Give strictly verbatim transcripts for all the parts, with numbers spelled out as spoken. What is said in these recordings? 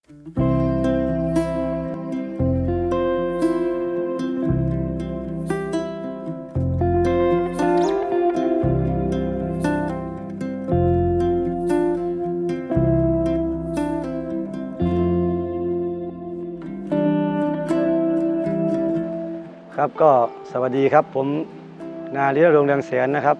ครับก็สวัสดีครับผมนาฤทธิ์ รงค์เรืองแสนนะครับ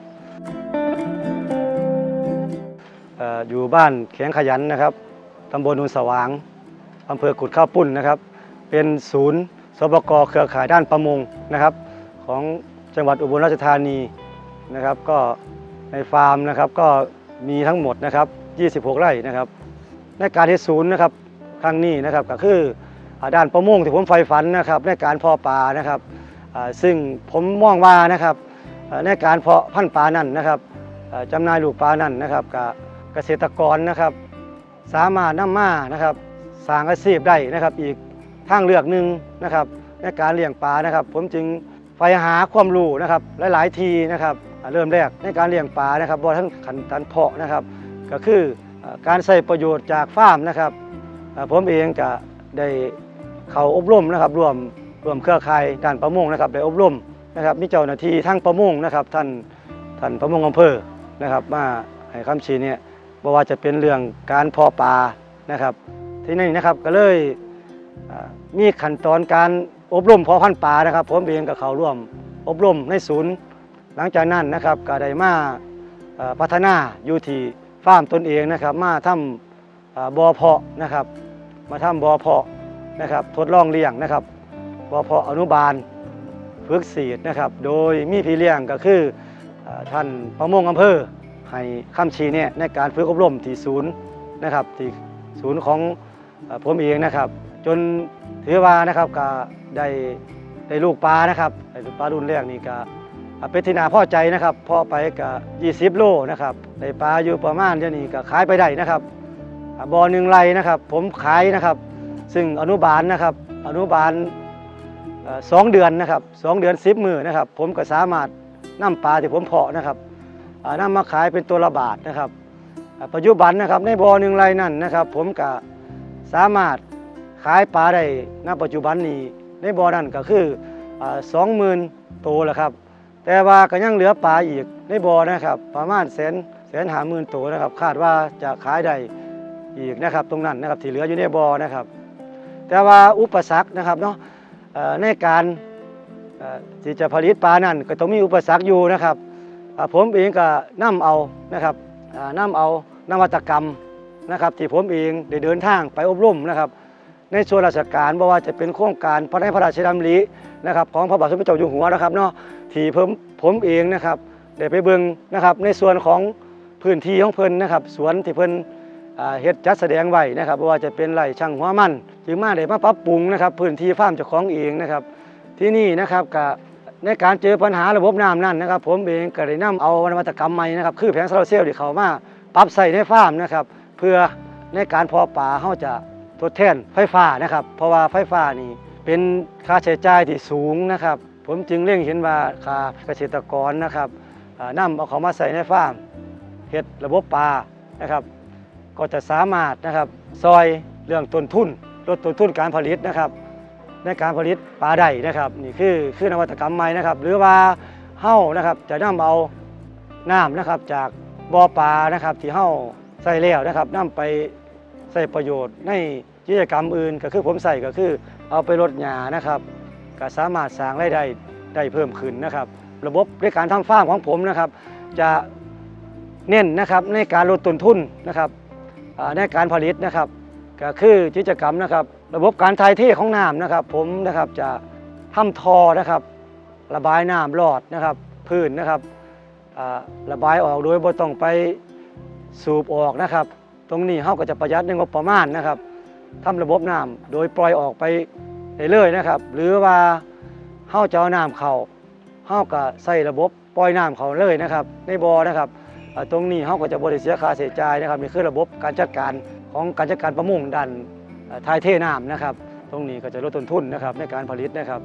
ออยู่บ้านแข็งขยันนะครับตำบลนุนสว่างอำเภอกุดข้าวปุ้นนะครับเป็นศูนย์สปก.เครือข่ายด้านประมงนะครับของจังหวัดอุบลราชธานีนะครับก็ในฟาร์มนะครับก็มีทั้งหมดนะครับยี่สิบหกไร่นะครับในการที่ศูนย์นะครับครั้งนี้นะครับก็คือด้านประมงที่ผมใฝ่ฝันนะครับในการเพาะปลานะครับซึ่งผมมองว่านะครับในการเพาะพันธุ์ปลานั่นนะครับจำหน่ายลูกปลานั่นนะครับกับเกษตรกรนะครับสามารถนำมานะครับสร้างอาชีพได้นะครับอีกทางเลือกหนึ่งนะครับในการเลี้ยงปลานะครับผมจึงใฝ่หาความรู้นะครับหลายๆทีนะครับเริ่มแรกในการเลี้ยงปลานะครับบ่ทั้งขั้นตอนเพาะนะครับก็คือการใช้ประโยชน์จากฟาร์มนะครับผมเองจะได้เข้าอบรมนะครับรวมรวมเครือข่ายด้านประมงนะครับได้อบรมนะครับมีเจ้าหน้าที่ทั้งประมงนะครับท่านท่านประมงอำเภอนะครับมาให้คำชี้เนี่ยบ่ว่าจะเป็นเรื่องการเพาะปลานะครับที่นี่นะครับก็เลยมีขั้นตอนการอบรมเพาะพันธุ์ปลานะครับผมเองก็เข้าร่วมอบรมในศูนย์หลังจากนั้นนะครับก็ได้มาพัฒนาอยู่ที่ฟาร์มตนเองนะครับมาทำบ่อเพาะนะครับมาทำบ่อเพาะนะครับทดลองเลี้ยงนะครับบ่อเพาะอนุบาลฝึกสีดนะครับโดยมีพี่เลี้ยงก็คือท่านประมงอำเภอให้คำชี้เนี่ยในการฝึกอบรมที่ศูนย์นะครับที่ศูนย์ของผมเองนะครับจนถือว่านะครับก็ได้ได้ลูกปลานะครับได้ลูกปลารุ่นแรกนี่ก็เป็นที่น่าพอใจนะครับพอไปก็ยี่สิบโลนะครับได้ปลาอยู่ประมาณเดี๋ยวนี้ก็ขายไปได้นะครับบ่อหนึ่งไร่นะครับผมขายนะครับซึ่งอนุบาลนะครับอนุบาลสองเดือนนะครับสองเดือนสิบมือนะครับผมก็สามารถนำปลาที่ผมเพาะนะครับนำมาขายเป็นตัวละบาทนะครับปัจจุบันนะครับในบ่อหนึ่งไร่นั่นนะครับผมก็สามารถขายปลาได้ณปัจจุบันนี้ในบ่อนั้นก็คือสองหมื่นตัวแหละครับแต่ว่าก็ยังเหลือปลาอีกในบ่อนะครับประมาณแสนแสนห้าหมื่นตัวนะครับคาดว่าจะขายได้อีกนะครับตรงนั้นนะครับที่เหลืออยู่ในบ่อนะครับแต่ว่าอุปสรรคนะครับเนาะในการที่จะผลิตปลานั่นก็ต้องมีอุปสรรคอยู่นะครับผมเองก็นำเอานะครับนำเอานวัตกรรมนะครับที่ผมเองได้เดินทางไปอบรมนะครับในส่วนราชการบ่ว่าจะเป็นโครงการพระราชพระราชดำรินะครับของพระบาทสมเด็จเจ้าอยู่หัวนะครับเนาะที่ผมผมเองนะครับได้ไปเบิ่งนะครับในส่วนของพื้นที่ของเพิ่นนะครับสวนที่เพิ่นเฮ็ดจัดแสดงไว้นะครับบ่ว่าจะเป็นไร่ช่างหัวมันจึงมาได้มาปรับปรุงนะครับพื้นที่ฟาร์มเจ้าของเองนะครับที่นี่นะครับกับในการเจอปัญหาระบบน้ำนั่นนะครับผมเองก็ได้นำเอานวัตกรรมใหม่นะครับคือแผงโซลาร์เซลล์ที่เข้ามาปรับใส่ในฟาร์มนะครับเพื่อในการเพาะปลาเขาจะทดแทนไฟฟ้านะครับเพราะว่าไฟฟ้านี่เป็นค่าใช้จ่ายที่สูงนะครับผมจึงเล็งเห็นว่าค่าเกษตรกรนะครับนำเอาเขามาใส่ในฟาร์มเฮ็ดระบบปลานะครับก็จะสามารถนะครับซอยเรื่องต้นทุนลดต้นทุนการผลิตนะครับในการผลิตปลาได้นะครับนี่คือคือนวัตกรรมใหม่นะครับหรือว่าเฮ้านะครับจะนำเอาน้ำนะครับจากบ่อปลานะครับที่เฮ้าใส่แล้วนะครับนำไปใส่ประโยชน์ในกิจกรรมอื่นก็คือผมใส่ก็คือเอาไปรดหญ้านะครับก็สามารถสร้างรายได้ได้เพิ่มขึ้นนะครับระบบในการทำฟาร์มของผมนะครับจะเน้นนะครับในการลดต้นทุนนะครับในการผลิตนะครับก็คือกิจกรรมนะครับระบบการถ่ายเทของน้ำนะครับผมนะครับจะทำท่อนะครับระบายน้ำหลอดนะครับพื้นนะครับระบายออกโดยไม่ต้องไปสูบออกนะครับตรงนี้เขาก็จะประหยัดในงบประมาณนะครับทำระบบน้ำโดยปล่อยออกไปเรื่อยๆนะครับหรือว่าเขาจะเอาน้ำเข้าเขาก็ใส่ระบบปล่อยน้ำเข้าเลยนะครับในบ่อนะครับตรงนี้เขาก็จะบริเสียค่าเสียจ่ายนะครับนี่คือระบบการจัดการของการจัดการประมงด้านถ่ายเทน้ำนะครับตรงนี้ก็จะลดต้นทุนนะครับในการผลิตนะครับ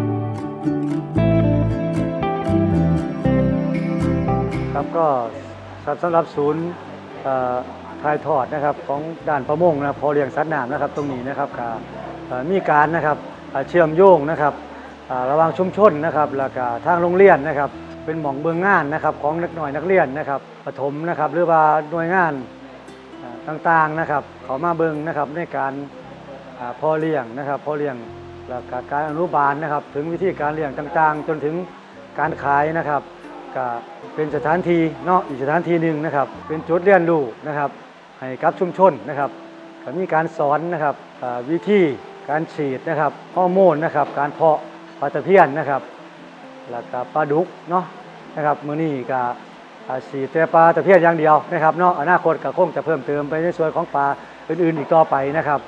ครับก็สำหรับศูนย์ถ่ายทอดนะครับของด้านประมงนะพอเลี้ยงสัตว์น้ำนะครับตรงนี้นะครับก็มีการนะครับเชื่อมโยงนะครับระหว่างชุมชนนะครับแล้วก็ทางโรงเรียนนะครับเป็นหม่องเบื้องงานนะครับของนักหน่อยนักเรียนนะครับประถมนะครับหรือว่าหน่วยงานต่างๆนะครับเขามาเบื้องนะครับในการพอเลี้ยงนะครับพอเลี้ยงแล้วก็การอนุบาลนะครับถึงวิธีการเลี้ยงต่างๆจนถึงการขายนะครับก็เป็นสถานที่เนาะอีกสถานที่หนึ่งนะครับเป็นจุดเรียนรู้นะครับให้กับชุมชนนะครับก็มีการสอนนะครับวิธีการฉีดนะครับฮอร์โมนนะครับการเพาะปลาตะเพียนนะครับแล้วก็ปลาดุกเนาะนะครับมื้อนี้ก็ฉีดแต่ปลาตะเพียนอย่างเดียวนะครับเนาะอนาคตก็คงจะเพิ่มเติมไปในส่วนของปลาอื่นๆอีกต่อไปนะครับ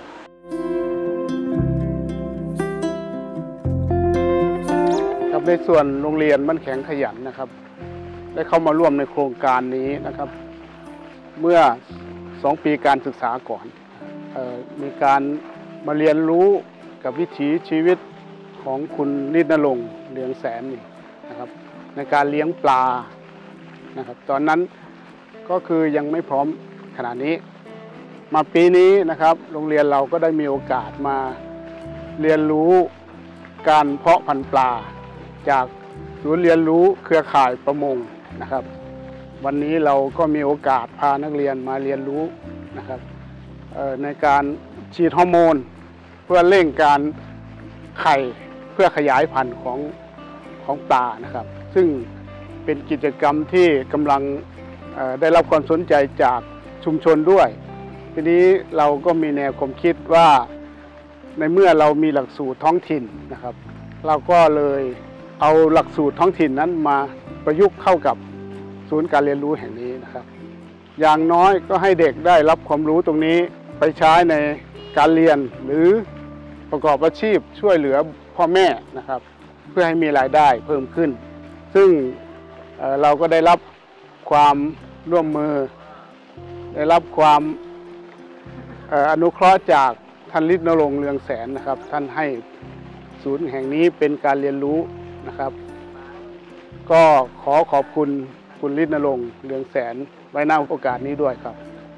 ในส่วนโรงเรียนบ้านแข็งขยันนะครับได้เข้ามาร่วมในโครงการนี้นะครับเมื่อสองปีการศึกษาก่อนเอ่อมีการมาเรียนรู้กับวิถีชีวิตของคุณนิดนรงค์เรืองแสนนี่นะครับในการเลี้ยงปลานะครับตอนนั้นก็คือยังไม่พร้อมขนาดนี้มาปีนี้นะครับโรงเรียนเราก็ได้มีโอกาสมาเรียนรู้การเพาะพันธุ์ปลาจากศูนย์เรียนรู้เครือข่ายประมงนะครับวันนี้เราก็มีโอกาสพานักเรียนมาเรียนรู้นะครับในการฉีดฮอร์โมนเพื่อเร่งการไข่เพื่อขยายพันธุ์ของของปลานะครับซึ่งเป็นกิจกรรมที่กำลังได้รับความสนใจจากชุมชนด้วยทีนี้เราก็มีแนวความคิดว่าในเมื่อเรามีหลักสูตรท้องถิ่นนะครับเราก็เลยเอาหลักสูตรท้องถิ่นนั้นมาประยุกต์เข้ากับศูนย์การเรียนรู้แห่งนี้นะครับอย่างน้อยก็ให้เด็กได้รับความรู้ตรงนี้ไปใช้ในการเรียนหรือประกอบอาชีพช่วยเหลือพ่อแม่นะครับเพื่อให้มีรายได้เพิ่มขึ้นซึ่ง เอ่อ เราก็ได้รับความร่วมมือได้รับความเอ่อ อนุเคราะห์จากท่านฤทธิ์นรงค์เรืองแสนนะครับท่านให้ศูนย์แห่งนี้เป็นการเรียนรู้นะครับก็ขอขอบคุณคุณฤทธิ์นรงค์เรืองแสนไว้ณโอกาสนี้ด้วยครับ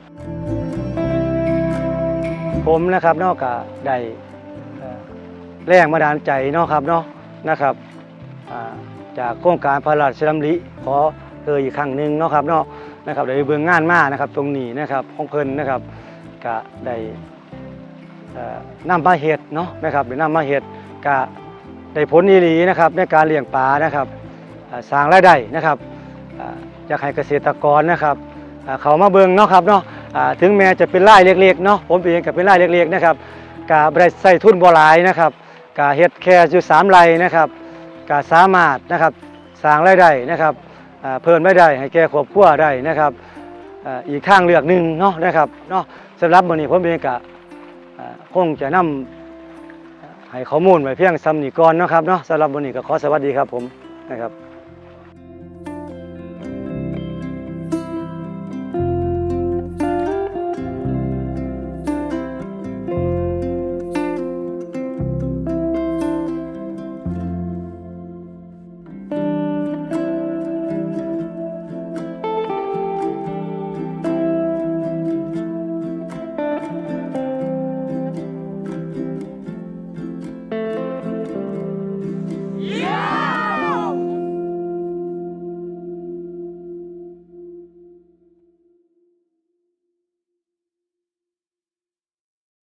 ผมนะครับนอกจากได้แรงบันดาลใจเนาะครับเนาะนะครับจากโครงการพระราชดำริขอเอ่ยอีกครั้งหนึ่งเนาะครับเนาะนะครับได้เบื้องงานมานะครับตรงนี้นะครับของเพิ่นนะครับก็ได้นำมาเฮ็ดเนาะนะครับได้นำมาเฮ็ดก็ได้ผลอีหลีนะครับในการเลี้ยงปลานะครับสร้างรายได้นะครับอยากให้เกษตรกรนะครับเขามาเบิ่งเนาะครับเนาะถึงแม้จะเป็นรายเล็กๆเนาะผมเองก็เป็นรายเล็กๆนะครับก็บ่ได้ใส่ทุนบ่หลายนะครับก็เฮ็ดแค่อยู่สามไร่นะครับก็สามารถนะครับสร้างรายได้นะครับเพิ่มรายได้ให้แก่ครอบครัวได้นะครับอีกทางเลือกหนึ่งเนาะนะครับเนาะสำหรับมื้อนี้ผมเองก็คงจะนำให้ข้อมูลไว้เพียงซ้ำนี้ก่อนเนาะครับเนาะสำหรับวันนี้ก็ขอสวัสดีครับผมนะครับ